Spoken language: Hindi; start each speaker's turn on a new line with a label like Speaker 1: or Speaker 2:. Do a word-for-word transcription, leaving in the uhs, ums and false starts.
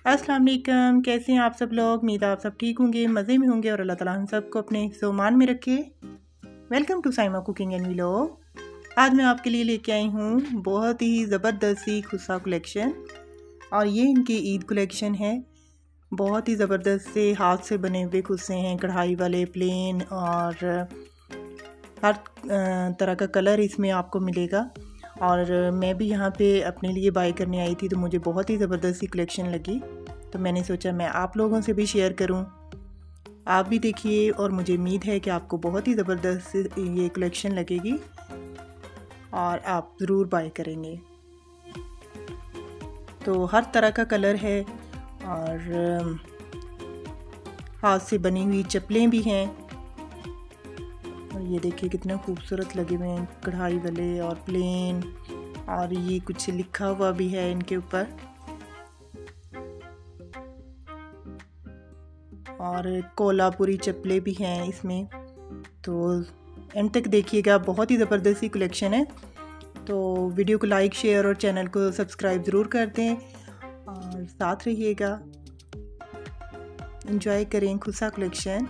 Speaker 1: अस्सलाम वालेकुम, कैसे हैं आप सब लोग। उम्मीद है आप सब ठीक होंगे, मज़े में होंगे और अल्लाह ताला हम सबको अपने हिफ्ज़-ओ-मान में रखे। Welcome to Saima cooking and vlog. आज मैं आपके लिए लेके आई हूँ बहुत ही ज़बरदस्त सी खुस्सा कलेक्शन, और ये इनकी ईद कलेक्शन है। बहुत ही ज़बरदस्त से हाथ से बने हुए खुस्से हैं, कढ़ाई वाले, प्लेन, और हर तरह का कलर इसमें आपको मिलेगा। और मैं भी यहाँ पे अपने लिए बाय करने आई थी, तो मुझे बहुत ही ज़बरदस्त सी कलेक्शन लगी, तो मैंने सोचा मैं आप लोगों से भी शेयर करूँ। आप भी देखिए, और मुझे उम्मीद है कि आपको बहुत ही ज़बरदस्त ये कलेक्शन लगेगी और आप ज़रूर बाय करेंगे। तो हर तरह का कलर है, और हाथ से बनी हुई चप्पलें भी हैं। और ये देखिए कितना खूबसूरत लगे हुए हैं, कढ़ाई वाले और प्लेन, और ये कुछ लिखा हुआ भी है इनके ऊपर। और कोल्हापुरी चप्पलें भी हैं इसमें, तो एंड तक देखिएगा, बहुत ही ज़बरदस्त सी कलेक्शन है। तो वीडियो को लाइक, शेयर और चैनल को सब्सक्राइब ज़रूर कर दें और साथ रहिएगा। एंजॉय करें खुस्सा कलेक्शन।